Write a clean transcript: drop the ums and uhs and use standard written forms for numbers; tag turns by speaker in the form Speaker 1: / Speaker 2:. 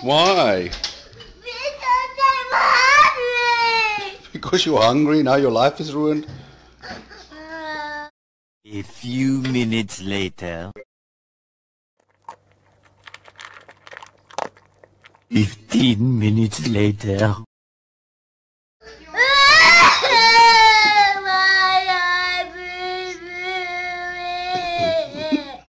Speaker 1: Why?
Speaker 2: Because I'm hungry.
Speaker 1: Because you're hungry, now your life is ruined?
Speaker 3: A few minutes later. 15 minutes later.